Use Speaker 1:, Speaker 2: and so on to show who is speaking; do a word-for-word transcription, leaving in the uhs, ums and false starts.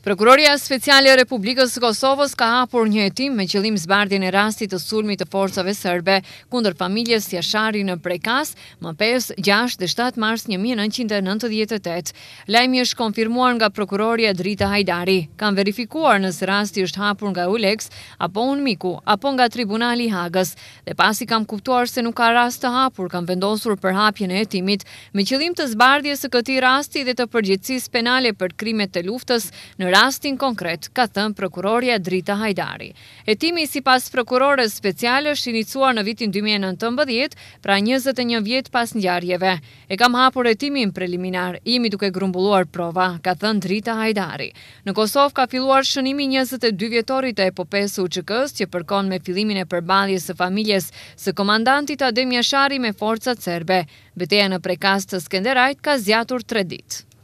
Speaker 1: Prokuroria Speciale e Republikës së Kosovës ka hapur një hetim me qëllim zbardhjen e rastit të sulmit të forcave serbe kundër familjes Jashari në Prekas më pesë, gjashtë dhe shtatë mars një mijë e nëntëqind e nëntëdhjetë e tetë. Lajmi është konfirmuar nga prokuroria Drita Hajdari. Kanë verifikuar nëse rasti është hapur nga Eulex apo Unmiku apo nga Tribunali i Hagës. Dhe pasi kam kuptuar se nuk ka rast të hapur, kanë vendosur përhapjen e hetimit me qëllim të zbardhjes së këtij rasti dhe të përgjegjësisë penale për krimet të luftës në rastin konkret, ka thënë prokuroria Drita Hajdari. Hetimi sipas prokurores speciale është iniciuar në vitin dy mijë e nëntëmbëdhjetë, pra njëzet e një vjet pas ngjarjeve. E kam hapur hetimin preliminar, jemi duke grumbulluar prova, ka thënë Drita Hajdari. Në Kosovë ka filluar shënimi njëzet e dy vjetorit të epopesë së U Ç K-s që përkon me fillimin e përballjes së familjes së komandantit Adem Jashari me forcat serbe. Betejë në Prekas të Skenderajt ka zgjatur tre ditë.